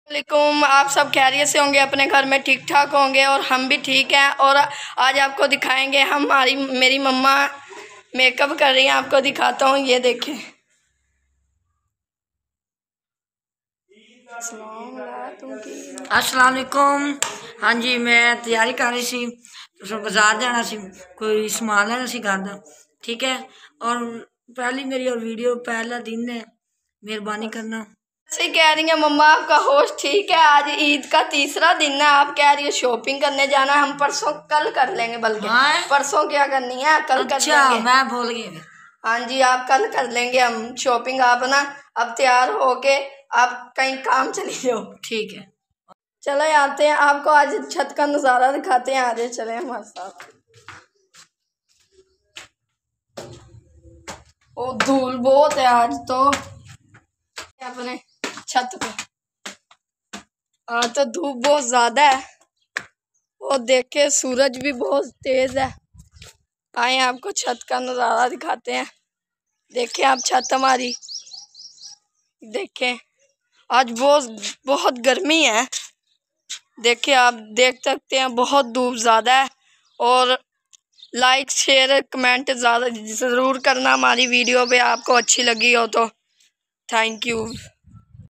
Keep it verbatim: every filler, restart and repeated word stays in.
वालेकुम। आप सब खैरियत से होंगे, अपने घर में ठीक ठाक होंगे और हम भी ठीक हैं। और आज आपको दिखाएंगे, हमारी मेरी मम्मा मेकअप कर रही हैं। आपको दिखाता हूँ, ये देखें। अस्सलाम वालेकुम। हाँ जी, मैं तैयारी कर रही सी, तो बाजार जाना सी, कोई समान लेना सी घर का, ठीक है। और पहली मेरी और वीडियो पहला दिन है, मेहरबानी करना। सही कह रही है मम्मा, आपका होश ठीक है। आज ईद का तीसरा दिन है, आप कह रही है शॉपिंग करने जाना है। हम परसों कल कर लेंगे, बल्कि हाँ? परसों क्या करनी है, कल अच्छा, कर लेंगे। मैं भूल गई। हाँ जी, आप कल कर लेंगे हम शॉपिंग। आप ना अब तैयार होके आप कहीं काम चली जाओ, ठीक है। चले आते हैं, आपको आज छत का नज़ारा दिखाते हैं। आगे चले हमारे साथ। ओ धूल बहुत है आज तो अपने छत पे। आज तो धूप बहुत ज्यादा है और देखे सूरज भी बहुत तेज है। आए आपको छत का नज़ारा दिखाते हैं। देखें आप छत हमारी, देखें आज बहुत बहुत गर्मी है। देखिए आप देख सकते हैं, बहुत धूप ज़्यादा है। और लाइक शेयर कमेंट ज़्यादा ज़रूर करना हमारी वीडियो पे, आपको अच्छी लगी हो तो। Thank you.